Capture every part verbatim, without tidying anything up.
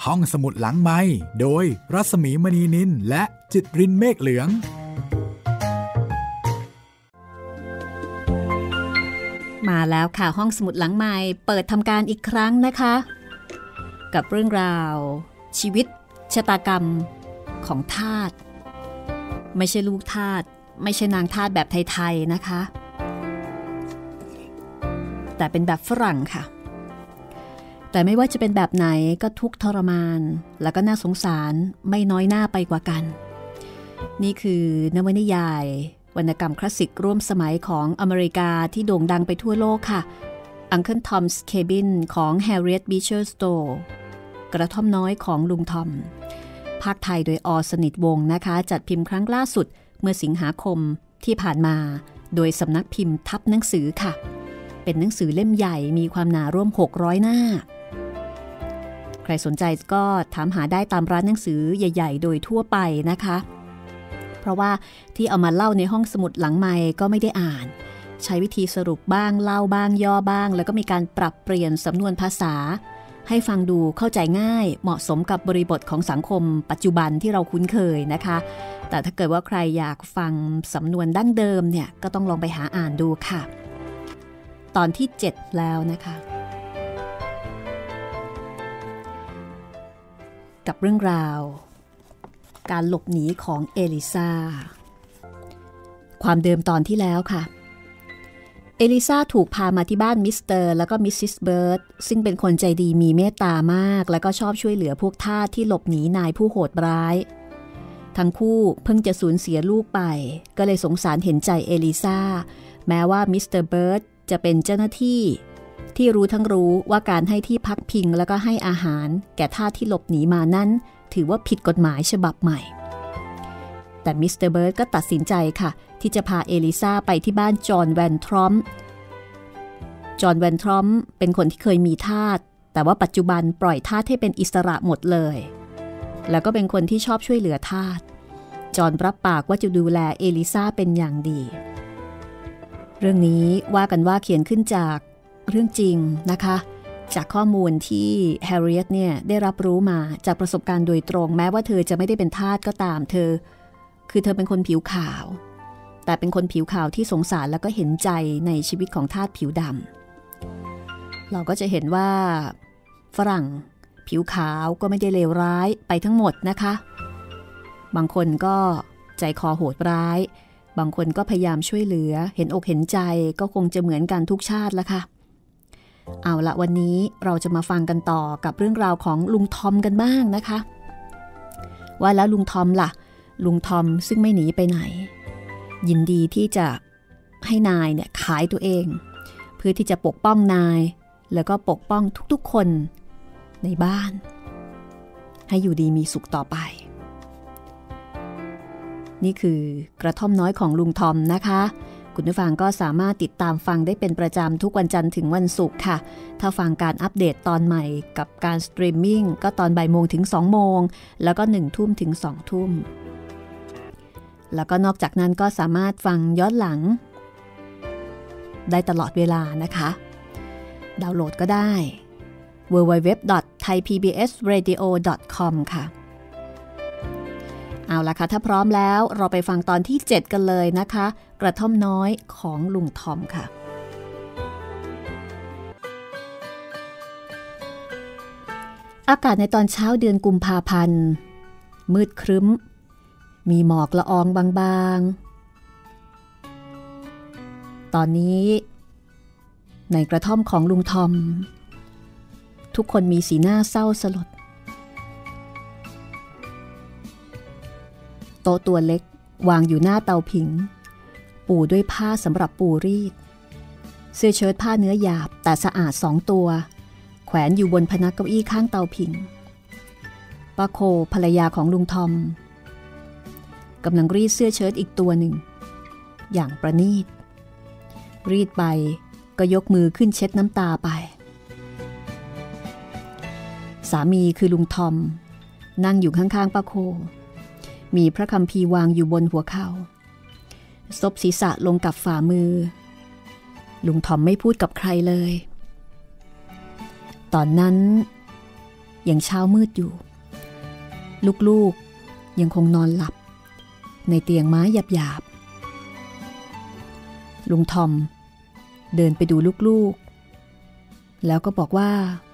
ห้องสมุดหลังไมค์โดยรัศมีมณีนินและจิตรินเมฆเหลืองมาแล้วค่ะห้องสมุดหลังไมค์เปิดทำการอีกครั้งนะคะกับเรื่องราวชีวิตชะตากรรมของทาสไม่ใช่ลูกทาสไม่ใช่นางทาสแบบไทยๆนะคะแต่เป็นแบบฝรั่งค่ะแต่ไม่ว่าจะเป็นแบบไหนก็ทุกข์ทรมานแล้วก็น่าสงสารไม่น้อยหน้าไปกว่ากันนี่คือนวนิยายวรรณกรรมคลาสสิกร่วมสมัยของอเมริกาที่โด่งดังไปทั่วโลกค่ะ Uncle Tom's Cabin ของ Harriet Beecher Stowe กระท่อมน้อยของลุงทอมภาคไทยโดยอ.สนิทวงศ์นะคะจัดพิมพ์ครั้งล่าสุดเมื่อสิงหาคมที่ผ่านมาโดยสำนักพิมพ์ทับหนังสือค่ะเป็นหนังสือเล่มใหญ่มีความหนาร่วมหกร้อยหน้าใครสนใจก็ถามหาได้ตามร้านหนังสือใหญ่ๆโดยทั่วไปนะคะเพราะว่าที่เอามาเล่าในห้องสมุดหลังไมค์ก็ไม่ได้อ่านใช้วิธีสรุปบ้างเล่าบ้างย่อบ้างแล้วก็มีการปรับเปลี่ยนสำนวนภาษาให้ฟังดูเข้าใจง่ายเหมาะสมกับบริบทของสังคมปัจจุบันที่เราคุ้นเคยนะคะแต่ถ้าเกิดว่าใครอยากฟังสำนวนดั้งเดิมเนี่ยก็ต้องลองไปหาอ่านดูค่ะตอนที่เจ็ดแล้วนะคะกับเรื่องราวการหลบหนีของเอลิซาความเดิมตอนที่แล้วค่ะเอลิซาถูกพามาที่บ้านมิสเตอร์แล้วก็มิสซิสเบิร์ดซึ่งเป็นคนใจดีมีเมตตามากแล้วก็ชอบช่วยเหลือพวกทาสที่หลบหนีนายผู้โหดร้ายทั้งคู่เพิ่งจะสูญเสียลูกไปก็เลยสงสารเห็นใจเอลิซาแม้ว่ามิสเตอร์เบิร์ดจะเป็นเจ้าหน้าที่ที่รู้ทั้งรู้ว่าการให้ที่พักพิงแล้วก็ให้อาหารแก่ทาสที่หลบหนีมานั้นถือว่าผิดกฎหมายฉบับใหม่แต่มิสเตอร์เบิร์ดก็ตัดสินใจค่ะที่จะพาเอลิซาไปที่บ้านจอห์นแวนทรอมจอห์นแวนทรอมเป็นคนที่เคยมีทาสแต่ว่าปัจจุบันปล่อยทาสให้เป็นอิสระหมดเลยแล้วก็เป็นคนที่ชอบช่วยเหลือทาสจอห์นรับปากว่าจะดูแลเอลิซาเป็นอย่างดีเรื่องนี้ว่ากันว่าเขียนขึ้นจากเรื่องจริงนะคะจากข้อมูลที่แฮร์ริเอตเนี่ยได้รับรู้มาจากประสบการณ์โดยตรงแม้ว่าเธอจะไม่ได้เป็นทาสก็ตามเธอคือเธอเป็นคนผิวขาวแต่เป็นคนผิวขาวที่สงสารแล้วก็เห็นใจในชีวิตของทาสผิวดำเราก็จะเห็นว่าฝรั่งผิวขาวก็ไม่ได้เลวร้ายไปทั้งหมดนะคะบางคนก็ใจคอโหดร้ายบางคนก็พยายามช่วยเหลือเห็นอกเห็นใจก็คงจะเหมือนกันทุกชาติละค่ะเอาละวันนี้เราจะมาฟังกันต่อกับเรื่องราวของลุงทอมกันบ้างนะคะว่าแล้วลุงทอมล่ะลุงทอมซึ่งไม่หนีไปไหนยินดีที่จะให้นายเนี่ยขายตัวเองเพื่อที่จะปกป้องนายแล้วก็ปกป้องทุกๆคนในบ้านให้อยู่ดีมีสุขต่อไปนี่คือกระท่อมน้อยของลุงทอมนะคะคุณผู้ฟังก็สามารถติดตามฟังได้เป็นประจำทุกวันจันทร์ถึงวันศุกร์ค่ะถ้าฟังการอัปเดตตอนใหม่กับการสตรีมมิ่งก็ตอนบ่ายโมงถึงสองโมงแล้วก็หนึ่งทุ่มถึงสองทุ่มแล้วก็นอกจากนั้นก็สามารถฟังย้อนหลังได้ตลอดเวลานะคะดาวน์โหลดก็ได้ ดับเบิลยู ดับเบิลยู ดับเบิลยู ดอท ไทย พี บี เอส เรดิโอ ดอท คอม ค่ะเอาล่ะค่ะถ้าพร้อมแล้วเราไปฟังตอนที่เจ็ดกันเลยนะคะกระท่อมน้อยของลุงทอมค่ะอากาศในตอนเช้าเดือนกุมภาพันธ์มืดครึ้มมีหมอกละอองบางๆตอนนี้ในกระท่อมของลุงทอมทุกคนมีสีหน้าเศร้าสลดโต๊ะตัวเล็กวางอยู่หน้าเตาผิงปูด้วยผ้าสำหรับปูรีดเสื้อเชิ้ตผ้าเนื้อหยาบแต่สะอาดสองตัวแขวนอยู่บนพนักเก้าอี้ข้างเตาผิงป้าโคภรรยาของลุงทอมกำลังรีดเสื้อเชิ้ตอีกตัวหนึ่งอย่างประณีตรีดไปก็ยกมือขึ้นเช็ดน้ำตาไปสามีคือลุงทอมนั่งอยู่ข้างๆป้าโคมีพระคัมภีร์วางอยู่บนหัวเข่าซบศีรษะลงกับฝ่ามือลุงทอมไม่พูดกับใครเลยตอนนั้นยังเช้ามืดอยู่ลูกๆยังคงนอนหลับในเตียงไม้หยาบๆลุงทอมเดินไปดูลูกๆแล้วก็บอกว่า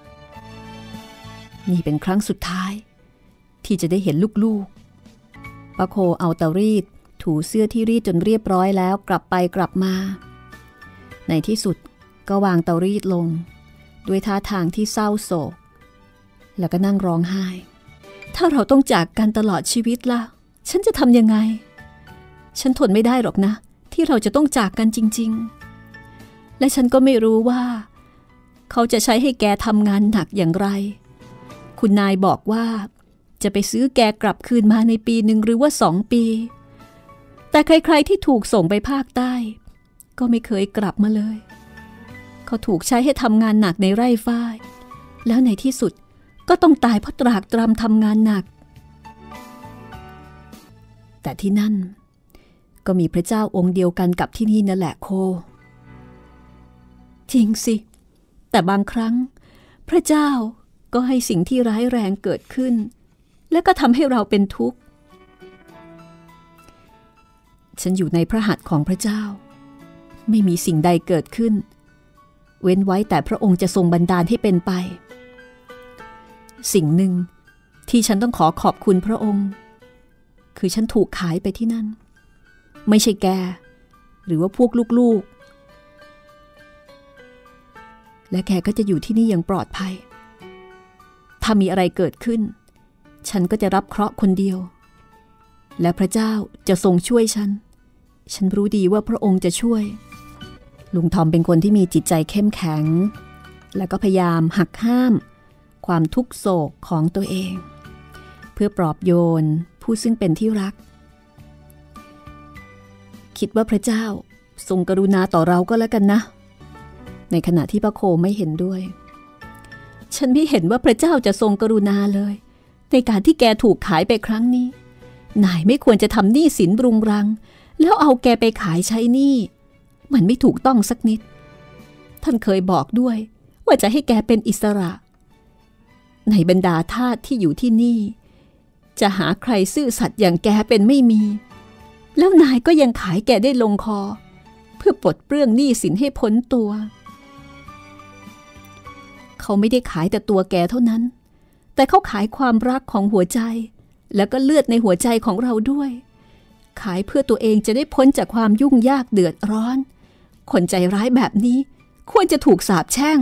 นี่เป็นครั้งสุดท้ายที่จะได้เห็นลูกๆป้าโคเอาเตารีดถูเสื้อที่รีดจนเรียบร้อยแล้วกลับไปกลับมาในที่สุดก็วางเตารีดลงด้วยท่าทางที่เศร้าโศกแล้วก็นั่งร้องไห้ถ้าเราต้องจากกันตลอดชีวิตล่ะฉันจะทำยังไงฉันทนไม่ได้หรอกนะที่เราจะต้องจากกันจริงๆและฉันก็ไม่รู้ว่าเขาจะใช้ให้แกทำงานหนักอย่างไรคุณนายบอกว่าจะไปซื้อแกกลับคืนมาในปีหนึ่งหรือว่าสองปีแต่ใครๆที่ถูกส่งไปภาคใต้ก็ไม่เคยกลับมาเลยเขาถูกใช้ให้ทำงานหนักในไร่ฝ้ายแล้วในที่สุดก็ต้องตายเพราะตรากตรำทำงานหนักแต่ที่นั่นก็มีพระเจ้าองค์เดียวกันกับที่นี่นั่นแหละโคจริงสิแต่บางครั้งพระเจ้าก็ให้สิ่งที่ร้ายแรงเกิดขึ้นและก็ทำให้เราเป็นทุกข์ฉันอยู่ในพระหัตถ์ของพระเจ้าไม่มีสิ่งใดเกิดขึ้นเว้นไว้แต่พระองค์จะทรงบันดาลให้เป็นไปสิ่งหนึ่งที่ฉันต้องขอขอบคุณพระองค์คือฉันถูกขายไปที่นั่นไม่ใช่แกหรือว่าพวกลูกๆและแกก็จะอยู่ที่นี่อย่างปลอดภัยถ้ามีอะไรเกิดขึ้นฉันก็จะรับเคราะห์คนเดียวและพระเจ้าจะทรงช่วยฉันฉันรู้ดีว่าพระองค์จะช่วยลุงทอมเป็นคนที่มีจิตใจเข้มแข็งและก็พยายามหักห้ามความทุกโศกของตัวเองเพื่อปลอบโยนผู้ซึ่งเป็นที่รักคิดว่าพระเจ้าทรงกรุณาต่อเราก็แล้วกันนะในขณะที่ป้าโคไม่เห็นด้วยฉันไม่เห็นว่าพระเจ้าจะทรงกรุณาเลยในการที่แกถูกขายไปครั้งนี้นายไม่ควรจะทำหนี้สินรุงรังแล้วเอาแกไปขายใช้หนี้มันไม่ถูกต้องสักนิดท่านเคยบอกด้วยว่าจะให้แกเป็นอิสระในบรรดาทาสที่อยู่ที่นี่จะหาใครซื่อสัตย์อย่างแกเป็นไม่มีแล้วนายก็ยังขายแกได้ลงคอเพื่อปลดเปลื้องหนี้สินให้พ้นตัวเขาไม่ได้ขายแต่ตัวแกเท่านั้นแต่เขาขายความรักของหัวใจแล้วก็เลือดในหัวใจของเราด้วยขายเพื่อตัวเองจะได้พ้นจากความยุ่งยากเดือดร้อนคนใจร้ายแบบนี้ควรจะถูกสาปแช่ง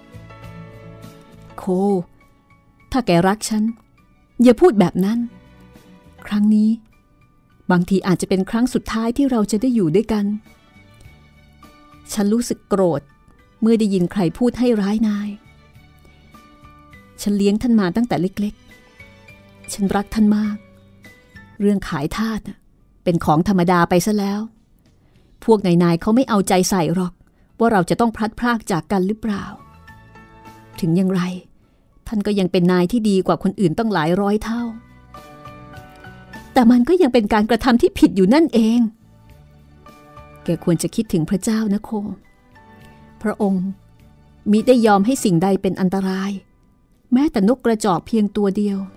โคถ้าแกรักฉันอย่าพูดแบบนั้นครั้งนี้บางทีอาจจะเป็นครั้งสุดท้ายที่เราจะได้อยู่ด้วยกันฉันรู้สึกโกรธเมื่อได้ยินใครพูดให้ร้ายนายฉันเลี้ยงท่านมาตั้งแต่เล็กๆฉันรักท่านมากเรื่องขายทาสเป็นของธรรมดาไปซะแล้วพวกนายๆเขาไม่เอาใจใส่หรอกว่าเราจะต้องพลัดพรากจากกันหรือเปล่าถึงอย่างไรท่านก็ยังเป็นนายที่ดีกว่าคนอื่นต้องหลายร้อยเท่าแต่มันก็ยังเป็นการกระทำที่ผิดอยู่นั่นเองแกควรจะคิดถึงพระเจ้านะโคพระองค์มิได้ยอมให้สิ่งใดเป็นอันตรายแม้แต่นกกระจอกเพียงตัวเดียว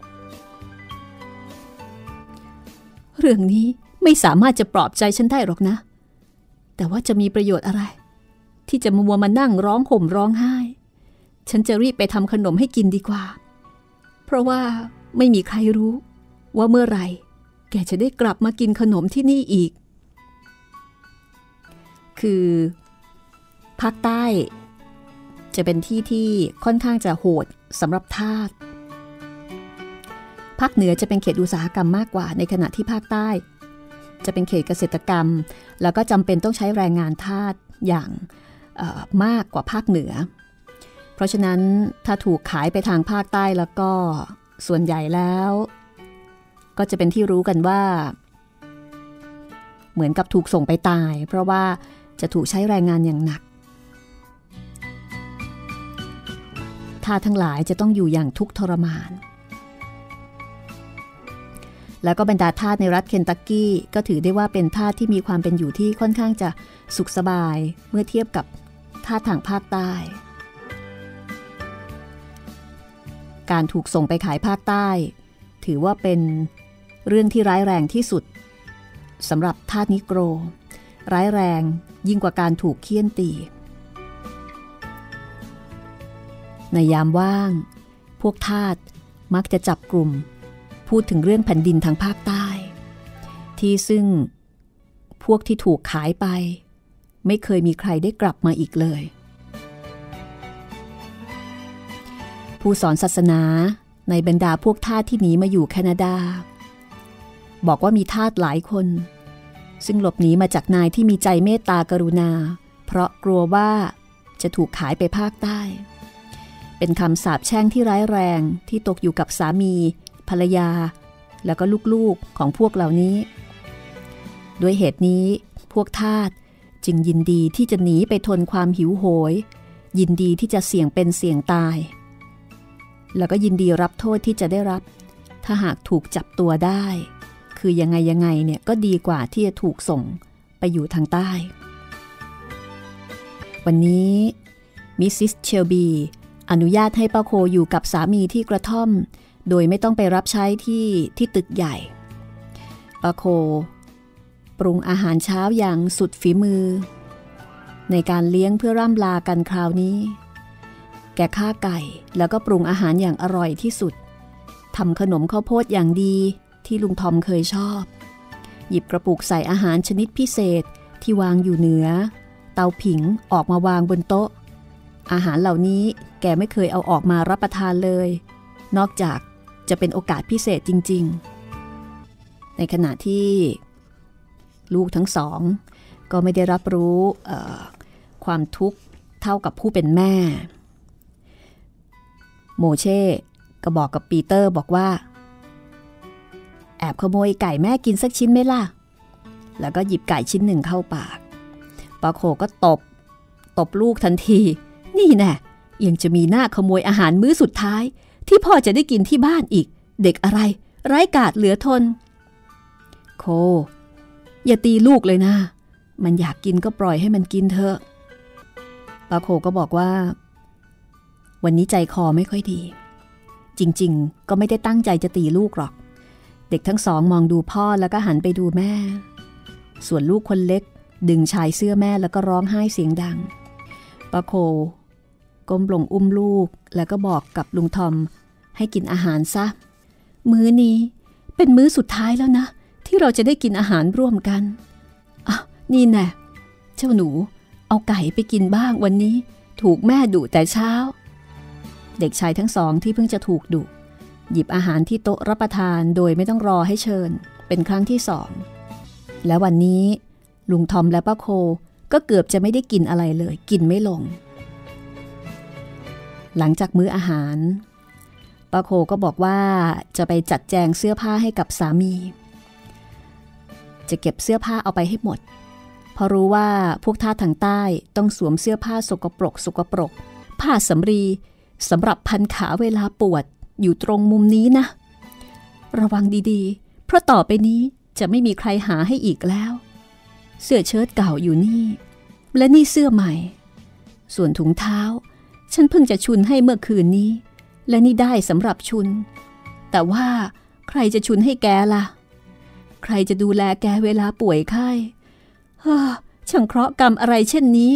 เรื่องนี้ไม่สามารถจะปลอบใจฉันได้หรอกนะแต่ว่าจะมีประโยชน์อะไรที่จะมัวมานั่งร้องห่มร้องไห้ฉันจะรีบไปทำขนมให้กินดีกว่าเพราะว่าไม่มีใครรู้ว่าเมื่อไหร่แกจะได้กลับมากินขนมที่นี่อีกคือภาคใต้จะเป็นที่ที่ค่อนข้างจะโหดสำหรับทาสภาคเหนือจะเป็นเขตอุตสาหกรรมมากกว่าในขณะที่ภาคใต้จะเป็นเขตเกษตรกรรมแล้วก็จำเป็นต้องใช้แรงงานทาสอย่างมากกว่าภาคเหนือเพราะฉะนั้นถ้าถูกขายไปทางภาคใต้แล้วก็ส่วนใหญ่แล้วก็จะเป็นที่รู้กันว่าเหมือนกับถูกส่งไปตายเพราะว่าจะถูกใช้แรงงานอย่างหนักทาสทั้งหลายจะต้องอยู่อย่างทุกข์ทรมานแล้วก็บรรดาทาสในรัฐเคนตักกี้ก็ถือได้ว่าเป็นทาสที่มีความเป็นอยู่ที่ค่อนข้างจะสุขสบายเมื่อเทียบกับทาสทางภาคใต้การถูกส่งไปขายภาคใต้ถือว่าเป็นเรื่องที่ร้ายแรงที่สุดสำหรับทาสนิโกรร้ายแรงยิ่งกว่าการถูกเฆี่ยนตีในยามว่างพวกทาสมักจะจับกลุ่มพูดถึงเรื่องแผ่นดินทางภาคใต้ที่ซึ่งพวกที่ถูกขายไปไม่เคยมีใครได้กลับมาอีกเลยผู้สอนศาสนาในบรรดาพวกทาสที่หนีมาอยู่แคนาดาบอกว่ามีทาสหลายคนซึ่งหลบหนีมาจากนายที่มีใจเมตตากรุณาเพราะกลัวว่าจะถูกขายไปภาคใต้เป็นคำสาปแช่งที่ร้ายแรงที่ตกอยู่กับสามีภรรยาแล้วก็ลูกๆของพวกเหล่านี้ด้วยเหตุนี้พวกทาสจึงยินดีที่จะหนีไปทนความหิวโหยยินดีที่จะเสี่ยงเป็นเสี่ยงตายแล้วก็ยินดีรับโทษที่จะได้รับถ้าหากถูกจับตัวได้คือยังไงยังไงเนี่ยก็ดีกว่าที่จะถูกส่งไปอยู่ทางใต้วันนี้มิสซิสเชลบีอนุญาตให้ป้าโคอยู่กับสามีที่กระท่อมโดยไม่ต้องไปรับใช้ที่ที่ตึกใหญ่ป้าโคปรุงอาหารเช้าอย่างสุดฝีมือในการเลี้ยงเพื่อร่ำลากันคราวนี้แกฆ่าไก่แล้วก็ปรุงอาหารอย่างอร่อยที่สุดทำขนมข้าวโพดอย่างดีที่ลุงทอมเคยชอบหยิบกระปุกใส่อาหารชนิดพิเศษที่วางอยู่เหนือเตาผิงออกมาวางบนโต๊ะอาหารเหล่านี้แกไม่เคยเอาออกมารับประทานเลยนอกจากจะเป็นโอกาสพิเศษจริงๆในขณะที่ลูกทั้งสองก็ไม่ได้รับรู้ความทุกข์เท่ากับผู้เป็นแม่โมเช่ก็บอกกับปีเตอร์บอกว่าแอบขโมยไก่แม่กินสักชิ้นไหมล่ะแล้วก็หยิบไก่ชิ้นหนึ่งเข้าปากป้าโคก็ตบตบลูกทันทีนี่แน่ยังจะมีหน้าขโมยอาหารมื้อสุดท้ายที่พ่อจะได้กินที่บ้านอีกเด็กอะไรไร้กาจเหลือทนโคอย่าตีลูกเลยนะมันอยากกินก็ปล่อยให้มันกินเถอะป้าโคก็บอกว่าวันนี้ใจคอไม่ค่อยดีจริงๆก็ไม่ได้ตั้งใจจะตีลูกหรอกเด็กทั้งสองมองดูพ่อแล้วก็หันไปดูแม่ส่วนลูกคนเล็กดึงชายเสื้อแม่แล้วก็ร้องไห้เสียงดังป้าโคก้มลงอุ้มลูกแล้วก็บอกกับลุงทอมให้กินอาหารซะมื้อนี้เป็นมื้อสุดท้ายแล้วนะที่เราจะได้กินอาหารร่วมกันอ่ะนี่แน่เจ้าหนูเอาไก่ไปกินบ้างวันนี้ถูกแม่ดุแต่เช้าเด็กชายทั้งสองที่เพิ่งจะถูกดุหยิบอาหารที่โต๊ะรับประทานโดยไม่ต้องรอให้เชิญเป็นครั้งที่สองและวันนี้ลุงทอมและป้าโคก็เกือบจะไม่ได้กินอะไรเลยกินไม่ลงหลังจากมื้ออาหารป้าโคก็บอกว่าจะไปจัดแจงเสื้อผ้าให้กับสามีจะเก็บเสื้อผ้าเอาไปให้หมดเพราะรู้ว่าพวกทาสทางใต้ต้องสวมเสื้อผ้าสกปรกสกปรกผ้าสำรีสำหรับพันขาเวลาปวดอยู่ตรงมุมนี้นะระวังดีๆเพราะต่อไปนี้จะไม่มีใครหาให้อีกแล้วเสื้อเชิ้ตเก่าอยู่นี่และนี่เสื้อใหม่ส่วนถุงเท้าฉันเพิ่งจะชุนให้เมื่อคืนนี้และนี่ได้สำหรับชุนแต่ว่าใครจะชุนให้แกล่ะใครจะดูแลแกเวลาป่วยไข้เฮ้อช่างเคราะห์กรรมอะไรเช่นนี้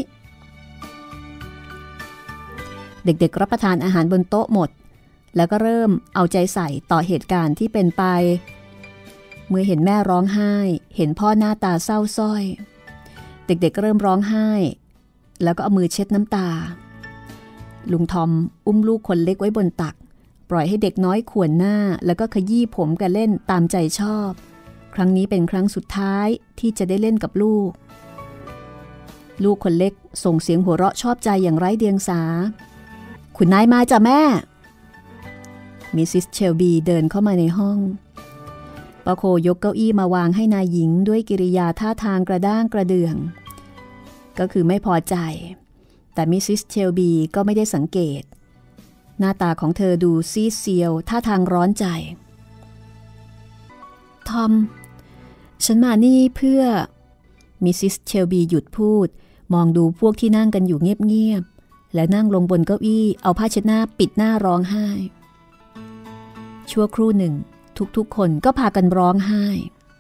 เด็กๆรับประทานอาหารบนโต๊ะหมดแล้วก็เริ่มเอาใจใส่ต่อเหตุการณ์ที่เป็นไปเมื่อเห็นแม่ร้องไห้เห็นพ่อหน้าตาเศร้าส้อยเด็กๆเริ่มร้องไห้แล้วก็เอามือเช็ดน้ำตาลุงทอมอุ้มลูกคนเล็กไว้บนตักปล่อยให้เด็กน้อยข่วนหน้าแล้วก็ขยี้ผมกันเล่นตามใจชอบครั้งนี้เป็นครั้งสุดท้ายที่จะได้เล่นกับลูกลูกคนเล็กส่งเสียงหัวเราะชอบใจอย่างไร้เดียงสาคุณนายมาจ้ะแม่มิสซิสเชลบีเดินเข้ามาในห้องป้าโคยกเก้าอี้มาวางให้นายหญิงด้วยกิริยาท่าทางกระด้างกระเดื่องก็คือไม่พอใจแต่มิสซิสเชลบีก็ไม่ได้สังเกตหน้าตาของเธอดูซีดเซียวท่าทางร้อนใจทอมฉันมานี่เพื่อมิสซิสเชลบีหยุดพูดมองดูพวกที่นั่งกันอยู่เงียบๆและนั่งลงบนเก้าอี้เอาผ้าเช็ดหน้าปิดหน้าร้องไห้ชั่วครู่หนึ่งทุกๆคนก็พากันร้องไห้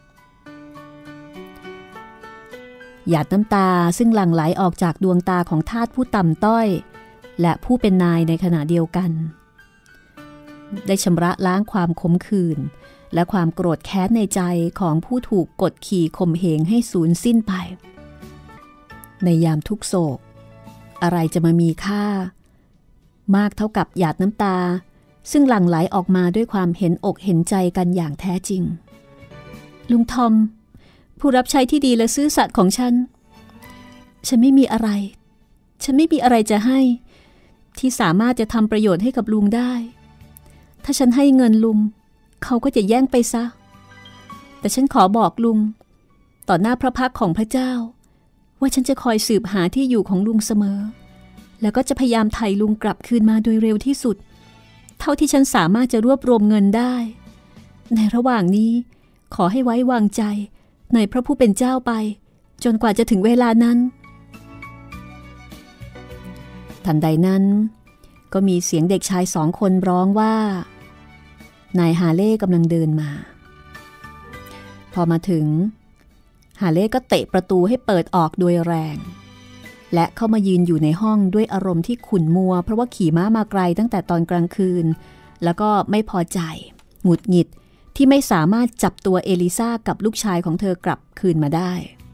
หยาดน้ำตาซึ่งหลั่งไหลออกจากดวงตาของทาสผู้ต่ำต้อยและผู้เป็นนายในขณะเดียวกันได้ชำระล้างความขมขื่นและความโกรธแค้นในใจของผู้ถูกกดขี่ข่มเหงให้สูญสิ้นไปในยามทุกโศกอะไรจะมามีค่ามากเท่ากับหยาดน้ำตาซึ่งหลั่งไหลออกมาด้วยความเห็นอกเห็นใจกันอย่างแท้จริงลุงทอมผู้รับใช้ที่ดีและซื่อสัตย์ของฉันฉันไม่มีอะไรฉันไม่มีอะไรจะให้ที่สามารถจะทำประโยชน์ให้กับลุงได้ถ้าฉันให้เงินลุงเขาก็จะแย่งไปซะแต่ฉันขอบอกลุงต่อหน้าพระพักตร์ของพระเจ้าว่าฉันจะคอยสืบหาที่อยู่ของลุงเสมอแล้วก็จะพยายามไถ่ลุงกลับคืนมาโดยเร็วที่สุดเท่าที่ฉันสามารถจะรวบรวมเงินได้ในระหว่างนี้ขอให้ไว้วางใจในพระผู้เป็นเจ้าไปจนกว่าจะถึงเวลานั้นทันใดนั้นก็มีเสียงเด็กชายสองคนร้องว่านายฮาเล่กำลังเดินมาพอมาถึงฮาเล่ก็เตะประตูให้เปิดออกโดยแรงและเข้ามายืนอยู่ในห้องด้วยอารมณ์ที่ขุ่นมัวเพราะว่าขี่ม้ามาไกลตั้งแต่ตอนกลางคืนแล้วก็ไม่พอใจหงุดหงิดที่ไม่สามารถจับตัวเอลิซากับลูกชายของเธอกลับคืนมาได้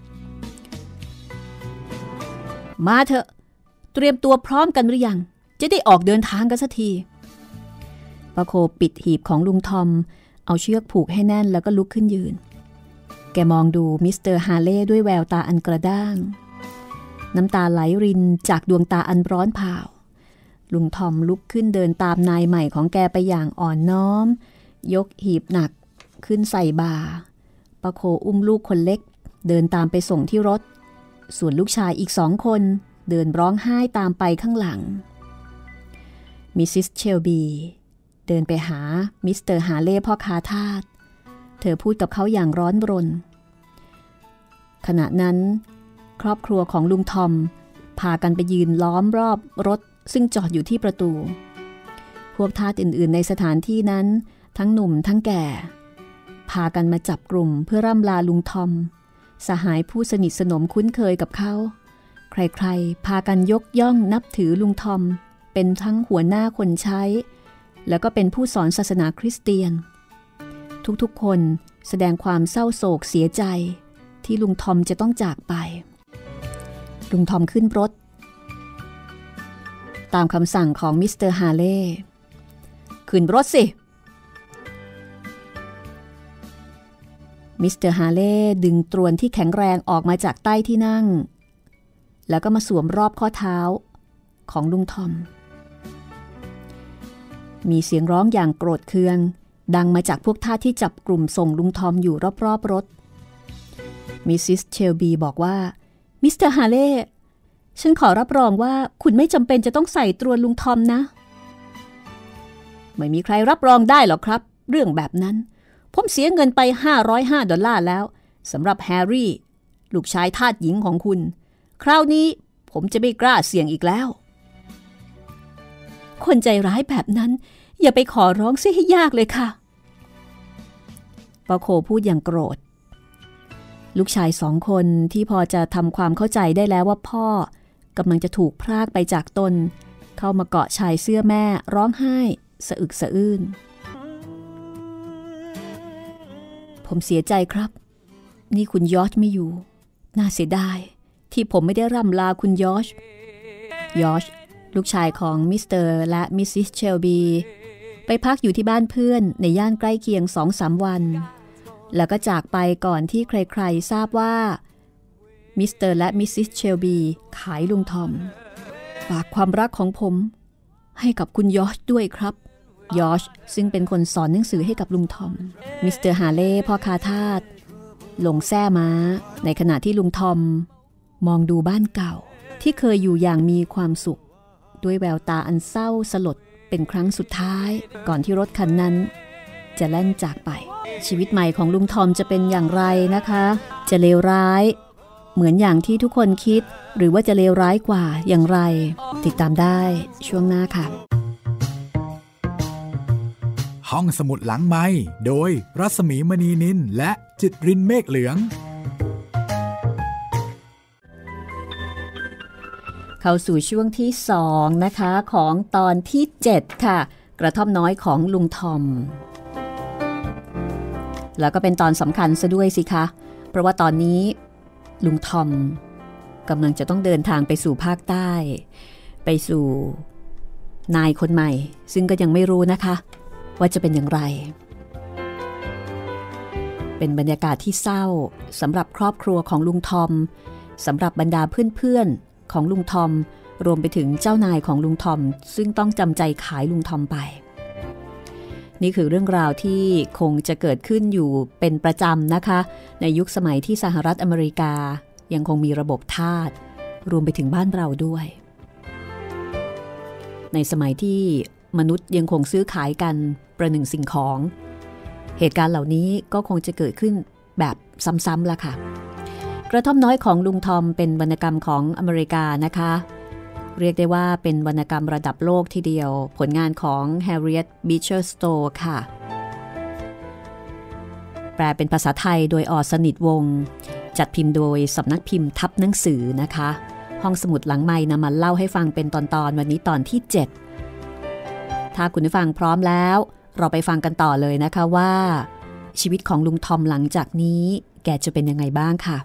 มาเถอะเตรียมตัวพร้อมกันหรือยังจะได้ออกเดินทางกันสักทีปาโคปิดหีบของลุงทอมเอาเชือกผูกให้แน่นแล้วก็ลุกขึ้นยืนแกมองดูมิสเตอร์ฮาเล่ด้วยแววตาอันกระด้างน้ำตาไหลรินจากดวงตาอันร้อนเผาลุงทอมลุกขึ้นเดินตามนายใหม่ของแกไปอย่างอ่อนน้อมยกหีบหนักขึ้นใส่บ่าปาโคอุ้มลูกคนเล็กเดินตามไปส่งที่รถส่วนลูกชายอีกสองคนเดินร้องไห้ตามไปข้างหลังมิสซิสเชลบีเดินไปหามิสเตอร์ฮาเล่พ่อค้าทาสเธอพูดกับเขาอย่างร้อนรนขณะนั้นครอบครัวของลุงทอมพากันไปยืนล้อมรอบรถซึ่งจอดอยู่ที่ประตูพวกทาสอื่นๆในสถานที่นั้นทั้งหนุ่มทั้งแก่พากันมาจับกลุ่มเพื่อร่ำลาลุงทอมสหายผู้สนิทสนมคุ้นเคยกับเขาใครๆพากันยกย่องนับถือลุงทอมเป็นทั้งหัวหน้าคนใช้แล้วก็เป็นผู้สอนศาสนาคริสเตียนทุกๆคนแสดงความเศร้าโศกเสียใจที่ลุงทอมจะต้องจากไปลุงทอมขึ้นรถตามคำสั่งของมิสเตอร์ฮาเล่ขึ้นรถสิมิสเตอร์ฮาเล่ดึงตรวนที่แข็งแรงออกมาจากใต้ที่นั่งแล้วก็มาสวมรอบข้อเท้าของลุงทอมมีเสียงร้องอย่างโกรธเคืองดังมาจากพวกทาสที่จับกลุ่มส่งลุงทอมอยู่รอบๆรถมิสซิสเชลบีบอกว่ามิสเตอร์ฮาเล่ฉันขอรับรองว่าคุณไม่จำเป็นจะต้องใส่ตรวนลุงทอมนะไม่มีใครรับรองได้หรอกครับเรื่องแบบนั้นผมเสียเงินไปห้าร้อยห้าดอลลาร์แล้วสำหรับแฮร์รี่ลูกชายทาสหญิงของคุณคราวนี้ผมจะไม่กล้าเสี่ยงอีกแล้วคนใจร้ายแบบนั้นอย่าไปขอร้องเสียให้ยากเลยค่ะปาโคพูดอย่างโกรธลูกชายสองคนที่พอจะทำความเข้าใจได้แล้วว่าพ่อกำลังจะถูกพรากไปจากตนเข้ามาเกาะชายเสื้อแม่ร้องไห้สะอึกสะอื้นผมเสียใจครับนี่คุณยอร์จไม่อยู่น่าเสียดายที่ผมไม่ได้ร่ำลาคุณยอร์จยอร์จลูกชายของมิสเตอร์และมิสซิสเชลบีไปพักอยู่ที่บ้านเพื่อนในย่านใกล้เคียง สองสาม วันแล้วก็จากไปก่อนที่ใครๆทราบว่ามิสเตอร์และมิสซิสเชลบีขายลุงทอมฝากความรักของผมให้กับคุณยอร์จด้วยครับยอร์จซึ่งเป็นคนสอนหนังสือให้กับลุงทอมมิสเตอร์ฮาเล่พ่อค้าทาสลงแส้ม้าในขณะที่ลุงทอมมองดูบ้านเก่าที่เคยอยู่อย่างมีความสุขด้วยแววตาอันเศร้าสลดเป็นครั้งสุดท้ายก่อนที่รถคันนั้นจะแล่นจากไปชีวิตใหม่ของลุงทอมจะเป็นอย่างไรนะคะจะเลวร้ายเหมือนอย่างที่ทุกคนคิดหรือว่าจะเลวร้ายกว่าอย่างไรติดตามได้ช่วงหน้าค่ะห้องสมุดหลังไมค์โดยรัศมีมณีนินและจิตรินเมฆเหลืองเข้าสู่ช่วงที่สองนะคะของตอนที่เจ็ดค่ะกระท่อมน้อยของลุงทอมแล้วก็เป็นตอนสำคัญซะด้วยสิคะเพราะว่าตอนนี้ลุงทอมกำลังจะต้องเดินทางไปสู่ภาคใต้ไปสู่นายคนใหม่ซึ่งก็ยังไม่รู้นะคะว่าจะเป็นอย่างไรเป็นบรรยากาศที่เศร้าสำหรับครอบครัวของลุงทอมสำหรับบรรดาเพื่อนๆของลุงทอมรวมไปถึงเจ้านายของลุงทอมซึ่งต้องจำใจขายลุงทอมไปนี่คือเรื่องราวที่คงจะเกิดขึ้นอยู่เป็นประจำนะคะในยุคสมัยที่สหรัฐอเมริกายังคงมีระบบทาสรวมไปถึงบ้านเราด้วยในสมัยที่มนุษย์ยังคงซื้อขายกันประหนึ่งสิ่งของเหตุการณ์เหล่านี้ก็คงจะเกิดขึ้นแบบซ้ำๆล่ะค่ะกระท่อมน้อยของลุงทอมเป็นวรรณกรรมของอเมริกานะคะเรียกได้ว่าเป็นวรรณกรรมระดับโลกทีเดียวผลงานของ Harriet Beecher Stowe ค่ะแปลเป็นภาษาไทยโดยอ.สนิทวงศ์จัดพิมพ์โดยสำนักพิมพ์ทับหนังสือนะคะห้องสมุดหลังไมค์นำมาเล่าให้ฟังเป็นตอนๆวันนี้ตอนที่เจ็ดถ้าคุณผู้ฟังพร้อมแล้วเราไปฟังกันต่อเลยนะคะว่าชีวิตของลุงทอมหลังจากนี้แกจะเป็นยังไงบ้างค่ะ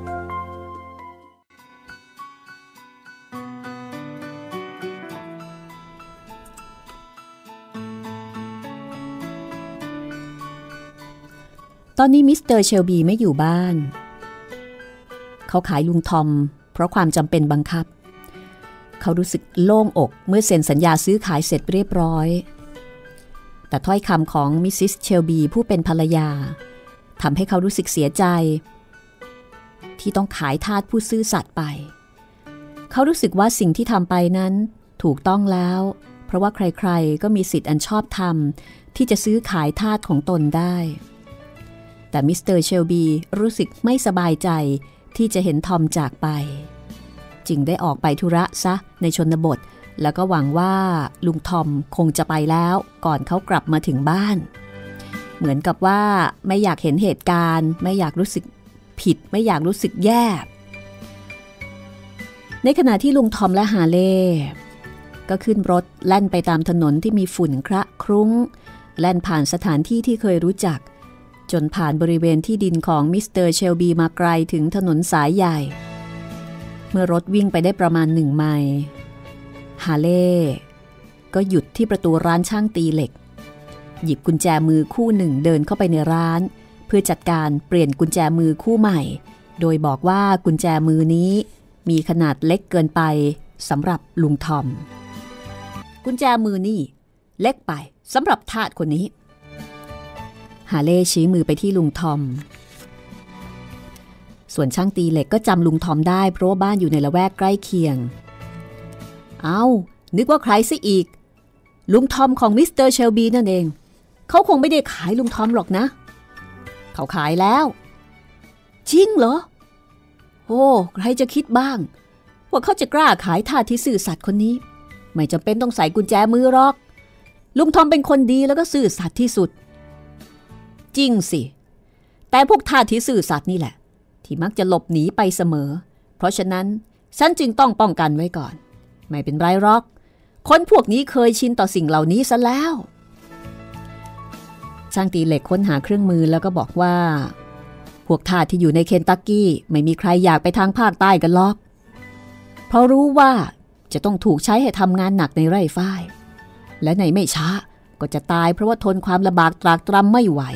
ตอนนี้มิสเตอร์เชลบีไม่อยู่บ้านเขาขายลุงทอมเพราะความจำเป็นบังคับเขารู้สึกโล่งอกเมื่อเซ็นสัญญาซื้อขายเสร็จเรียบร้อยแต่ถ้อยคำของมิสซิสเชลบีผู้เป็นภรรยาทำให้เขารู้สึกเสียใจที่ต้องขายทาสผู้ซื่อสัตย์ไปเขารู้สึกว่าสิ่งที่ทำไปนั้นถูกต้องแล้วเพราะว่าใครๆก็มีสิทธิ์อันชอบธรรมที่จะซื้อขายทาสของตนได้แต่มิสเตอร์เชลบีรู้สึกไม่สบายใจที่จะเห็นทอมจากไปจึงได้ออกไปธุระซะในชนบทแล้วก็หวังว่าลุงทอมคงจะไปแล้วก่อนเขากลับมาถึงบ้านเหมือนกับว่าไม่อยากเห็นเหตุการณ์ไม่อยากรู้สึกผิดไม่อยากรู้สึกแย่ในขณะที่ลุงทอมและฮาเล่ก็ขึ้นรถแล่นไปตามถนนที่มีฝุ่นคระคลุ้งแล่นผ่านสถานที่ที่เคยรู้จักจนผ่านบริเวณที่ดินของมิสเตอร์เชลบีมาไกลถึงถนนสายใหญ่เมื่อรถวิ่งไปได้ประมาณหนึ่งไมล์ฮาเล่ก็หยุดที่ประตูร้านช่างตีเหล็กหยิบกุญแจมือคู่หนึ่งเดินเข้าไปในร้านเพื่อจัดการเปลี่ยนกุญแจมือคู่ใหม่โดยบอกว่ากุญแจมือนี้มีขนาดเล็กเกินไปสำหรับลุงทอมกุญแจมือนี่เล็กไปสำหรับทาสคนนี้ฮาเล่ชี้มือไปที่ลุงทอมส่วนช่างตีเหล็กก็จำลุงทอมได้เพราะว่าบ้านอยู่ในละแวกใกล้เคียงเอ้านึกว่าใครซะอีกลุงทอมของมิสเตอร์เชลบีนั่นเองเขาคงไม่ได้ขายลุงทอมหรอกนะเขาขายแล้วจริงเหรอโอ้ใครจะคิดบ้างว่าเขาจะกล้าขายทาสที่ซื่อสัตย์คนนี้ไม่จำเป็นต้องใส่กุญแจมือหรอกลุงทอมเป็นคนดีแล้วก็ซื่อสัตย์ที่สุดจริงสิแต่พวกทาสที่ซื่อสัตย์นี่แหละที่มักจะหลบหนีไปเสมอเพราะฉะนั้นฉันจึงต้องป้องกันไว้ก่อนไม่เป็นไรหรอกคนพวกนี้เคยชินต่อสิ่งเหล่านี้ซะแล้วช่างตีเหล็กค้นหาเครื่องมือแล้วก็บอกว่าพวกทาสที่อยู่ในเคนตักกี้ไม่มีใครอยากไปทางภาคใต้กันหรอกเพราะรู้ว่าจะต้องถูกใช้ให้ทำงานหนักในไร่ฝ้ายและในไม่ช้าก็จะตายเพราะว่าทนความลำบากตรากตรำไม่ไหว